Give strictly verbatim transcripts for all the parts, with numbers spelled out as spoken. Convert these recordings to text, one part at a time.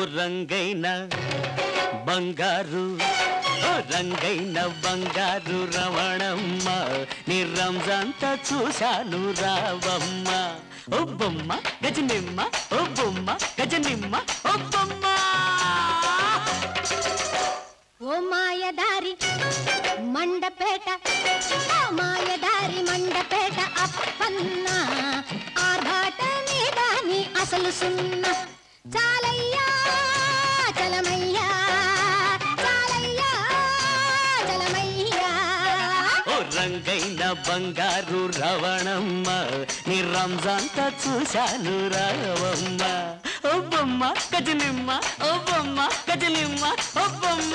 రంగైన బంగారు ఓ రంగైన బంగారు రవణమ్మ నీ రంజంతా చూశాను రావమ్మ ఓ బొమ్మ గజనిమ్మ ఓ బొమ్మ గజనిమ్మ ఓ బొమ్మ ఓ మాయదారి మండపేట ఓ మాయదారి మండపేట అప్పన్న ఆర్భాట మీద నీ అసలు సున్నా చాలయ్యా చలమయ్యా చాలయ్యా చలమయ్యా ఓ రంగైన బంగారు రవణమ్మ నీ రంజంతా చూశాను రావమ్మ ఓ బొమ్మ గజనిమ్మ ఓ బొమ్మ గజనిమ్మ ఓ బొమ్మ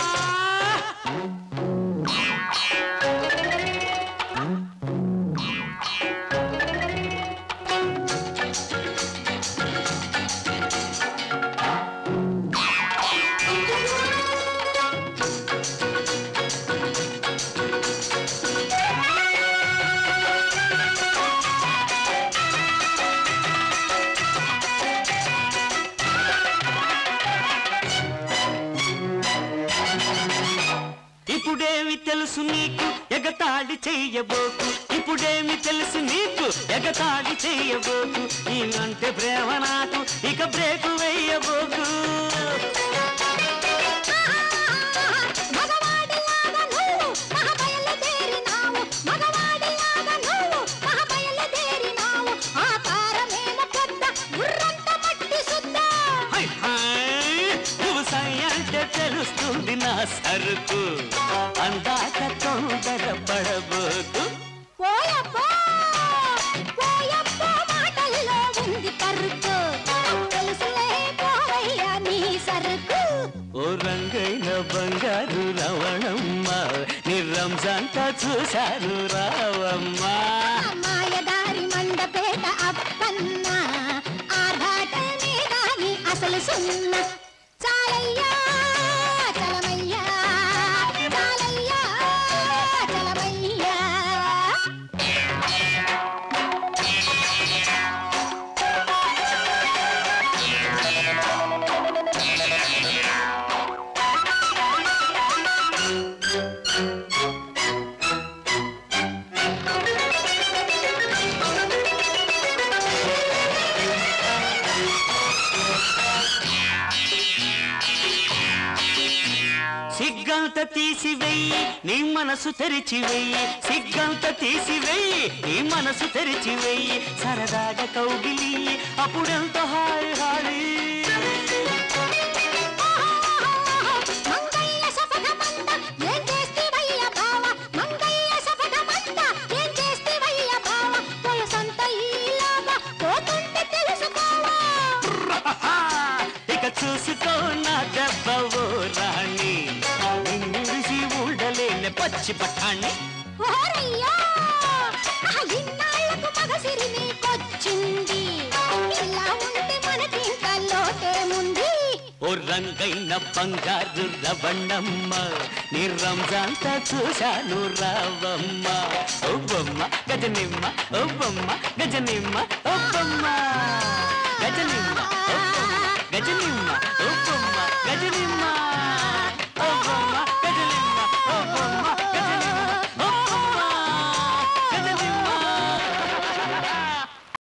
ఇప్పుడేమి తెలుసు నీకు ఎగతాళి చెయ్యబోకు ఇప్పుడేమి తెలుసు నీకు ఎగతాళి చెయ్యబోకు ఈనంటే ప్రేమ నాకు ఇక బ్రేకు వెయ్యబోకు నువ్వు సై అంటే తెలుస్తుంది నా సరుకు అందాక తొందర పడబోకు మాటల్లో ఉంది పరుకు తెలుసులే పోవయ్యా నీ సరుకు ఓ రంగైన బంగారు రవణమ్మ నీ రంజంతా చూశాను రావమ్మ మాయదారి మండపేట అప్పన్న ఆర్భాట మీద నీ అసలు సున్న చాలయ్యా చలమయ్యా చాలయ్యా చలమయ్యా సిగ్గంత తీసివెయ్యి నీ మనసు తెరిచివెయ్యి సిగ్గంత తీసివెయ్యి నీ మనసు తెరిచివెయ్యి సరదాగా కౌగిలి అప్పుడెంత హాయి హాయి మంగయ్య సఫలమంత ఏం చేస్తేవయ్య బావ మంగయ్య సఫలమంత ఏం చేస్తేవయ్య బావ వయసంత ఈలాగా పోతుంటే తెలుసుకోవా ఇక చూసుకో నా దెబ్బవో రాణి నిన్నుడిసి ఉండలేని పచ్చి పట్టాన్ని ఓరయ్యా ఇన్నాళ్లకు మగసిరి నీకొచ్చింది ఇలా ఉంటే మనకింకా లోటేముంది ఓ రంగైన బంగారు రవణమ్మ నీ రంజంతా చూశాను రావమ్మ ఓ బొమ్మ గజనిమ్మ ఓ బొమ్మ గజనిమ్మ ఓ బొమ్మ